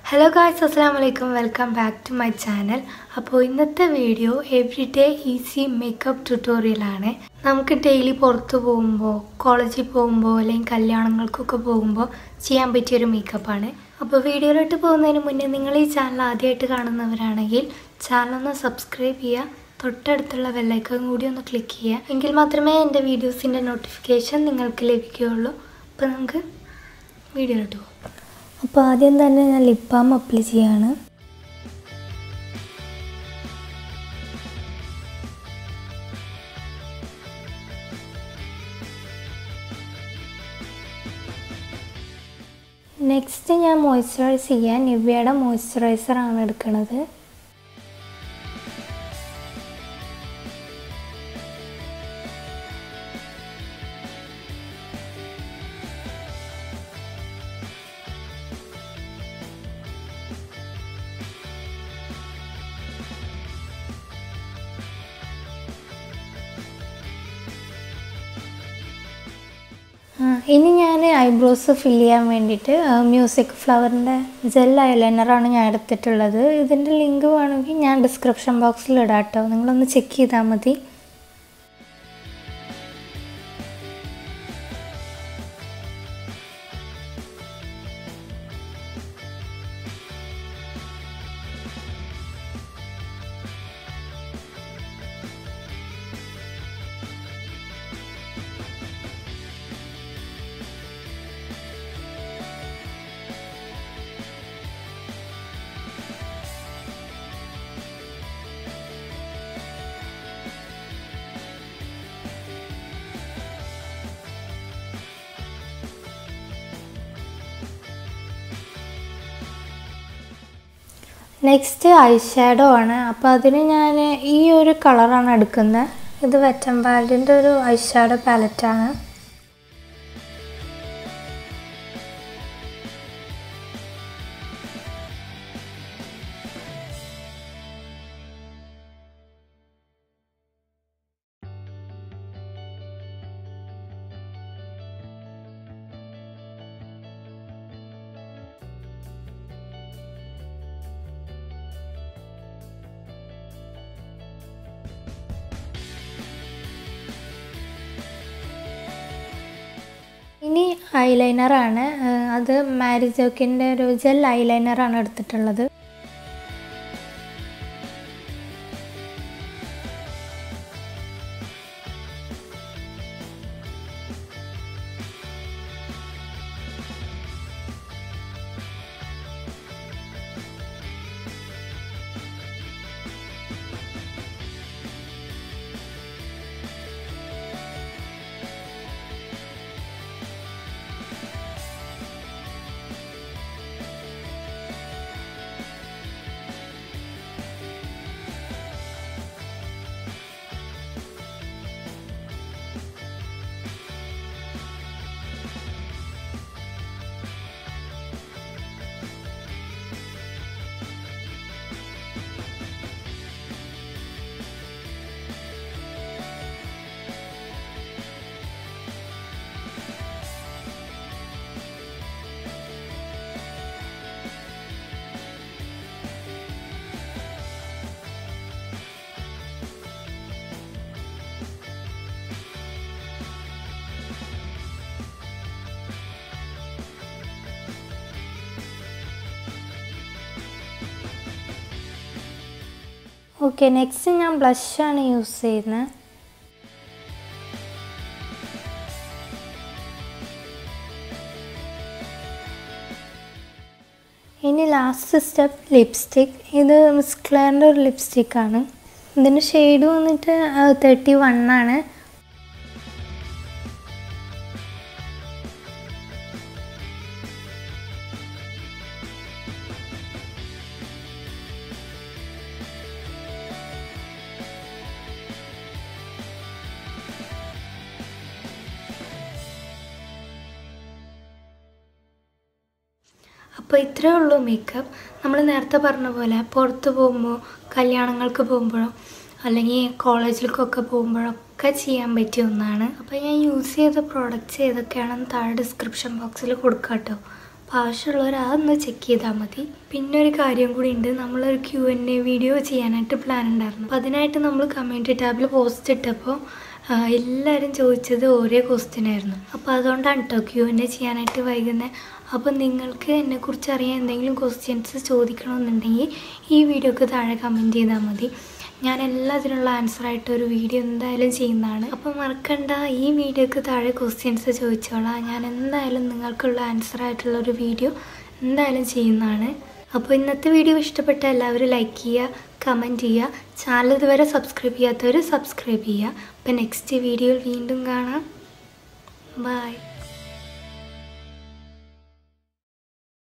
Hello guys, Assalamualaikum. Welcome back to my channel. അപ്പോൾ ഇന്നത്തെ video everyday easy makeup tutorial ആണ്. നമുക്ക് daily പുറത്തു പോകുമ്പോൾ, കോളേജിൽ പോകുമ്പോൾ അല്ലെങ്കിൽ കല്യാണങ്ങൾക്കൊക്കെ പോകുമ്പോൾ ചെയ്യാൻ പറ്റിയ ഒരു മേക്കപ്പ് ആണ്. അപ്പോൾ വീഡിയോയിലോട്ട് പോകുന്നതിന് മുന്നേ നിങ്ങൾ ഈ ചാനൽ ആദ്യമായിട്ട് കാണുന്നവരാണെങ്കിൽ ചാനൽ ഒന്ന് സബ്സ്ക്രൈബ് ചെയ്യുക. തൊട്ടടുത്തുള്ള ബെൽ ഐക്കൺ കൂടി ഒന്ന് ക്ലിക്ക് ചെയ്യുക. എങ്കിൽ മാത്രമേ എൻ്റെ വീഡിയോസിൻ്റെ നോട്ടിഫിക്കേഷൻ നിങ്ങൾക്ക് ലഭിക്കുകയുള്ളൂ. അപ്പോൾ നമുക്ക് വീഡിയോയിലോട്ട് പോകാം. അപ്പോൾ ആദ്യം തന്നെ ഞാൻ ലിപ് ബാം അപ്ലൈ ചെയ്യാണ്. നെക്സ്റ്റ് ഞാൻ മോയ്സ്ചറൈസ് ചെയ്യാൻ നിവ്യയുടെ മോയ്സ്ചറൈസറാണ് എടുക്കുന്നത്. ഇനി ഞാൻ ഐബ്രോസ് ഫില്ല് ചെയ്യാൻ വേണ്ടിയിട്ട് മ്യൂസിക് ഫ്ലവറിൻ്റെ ജെൽ ഐലൈനറാണ് ഞാൻ എടുത്തിട്ടുള്ളത്. ഇതിൻ്റെ ലിങ്ക് വേണമെങ്കിൽ ഞാൻ ഡിസ്ക്രിപ്ഷൻ ബോക്സിൽ ഇടാം കേട്ടോ, നിങ്ങളൊന്ന് ചെക്ക് ചെയ്താൽ മതി. നെക്സ്റ്റ് ഐ ഷാഡോ ആണ്. അപ്പോൾ അതിന് ഞാൻ ഈ ഒരു കളറാണ് എടുക്കുന്നത്. ഇത് വെറ്റ് n വൈൽഡിൻ്റെ ഒരു ഐ ഷാഡോ പാലറ്റാണ്. ഇനി ഐലൈനറാണ്. അത് മാരിജോക്കിൻ്റെ ഒരു ജെൽ ഐലൈനറാണ് എടുത്തിട്ടുള്ളത്. ഓക്കെ, നെക്സ്റ്റ് ഞാൻ ബ്ലഷാണ് യൂസ് ചെയ്യുന്നത്. ഇനി ലാസ്റ്റ് സ്റ്റെപ്പ് ലിപ്സ്റ്റിക്. ഇത് മിസ് ക്ലെയറിൻ്റെ ഒരു ലിപ്സ്റ്റിക്കാണ്. ഇതിൻ്റെ ഷെയ്ഡ് വന്നിട്ട് 31 ആണ്. അപ്പോൾ ഇത്രയേ ഉള്ളൂ മേക്കപ്പ്. നമ്മൾ നേരത്തെ പറഞ്ഞ പോലെ പുറത്ത് പോകുമ്പോൾ, കല്യാണങ്ങൾക്ക് പോകുമ്പോഴോ അല്ലെങ്കിൽ കോളേജിലേക്കൊക്കെ പോകുമ്പോഴൊക്കെ ചെയ്യാൻ പറ്റിയ ഒന്നാണ്. അപ്പോൾ ഞാൻ യൂസ് ചെയ്ത പ്രോഡക്റ്റ്സ് ഏതൊക്കെയാണെന്ന് താഴെ ഡിസ്ക്രിപ്ഷൻ ബോക്സിൽ കൊടുക്കാം കേട്ടോ. അപ്പോൾ ആവശ്യമുള്ളവർ അതൊന്ന് ചെക്ക് ചെയ്താൽ മതി. പിന്നെ ഒരു കാര്യം കൂടി ഉണ്ട്, നമ്മളൊരു Q&A വീഡിയോ ചെയ്യാനായിട്ട് പ്ലാൻ ഉണ്ടായിരുന്നു. അപ്പോൾ അതിനായിട്ട് നമ്മൾ കമ്മ്യൂണിറ്റി ടാബിൽ പോസ്റ്റ് ഇട്ടപ്പോൾ എല്ലാവരും ചോദിച്ചത് ഒരേ ക്വസ്റ്റ്യൻ ആയിരുന്നു. അപ്പോൾ അതുകൊണ്ടാണ് കേട്ടോ Q&A ചെയ്യാനായിട്ട് വൈകുന്നത്. അപ്പോൾ നിങ്ങൾക്ക് എന്നെക്കുറിച്ച് അറിയാൻ എന്തെങ്കിലും ക്വസ്റ്റ്യൻസ് ചോദിക്കണമെന്നുണ്ടെങ്കിൽ ഈ വീഡിയോക്ക് താഴെ കമൻറ്റ് ചെയ്താൽ മതി. ഞാൻ എല്ലാത്തിനുള്ള ആൻസറായിട്ട് ഒരു വീഡിയോ എന്തായാലും ചെയ്യുന്നതാണ്. അപ്പോൾ മറക്കണ്ട, ഈ വീഡിയോക്ക് താഴെ ക്വസ്റ്റ്യൻസ് ചോദിച്ചോളാം. ഞാൻ എന്തായാലും നിങ്ങൾക്കുള്ള ആൻസറായിട്ടുള്ളൊരു വീഡിയോ എന്തായാലും ചെയ്യുന്നതാണ്. അപ്പോൾ ഇന്നത്തെ വീഡിയോ ഇഷ്ടപ്പെട്ട എല്ലാവരും ലൈക്ക് ചെയ്യുക, കമൻറ്റ് ചെയ്യുക. ചാനൽ ഇതുവരെ സബ്സ്ക്രൈബ് ചെയ്യാത്തവർ സബ്സ്ക്രൈബ് ചെയ്യുക. അപ്പോൾ നെക്സ്റ്റ് വീഡിയോയിൽ വീണ്ടും കാണാം. ബൈ.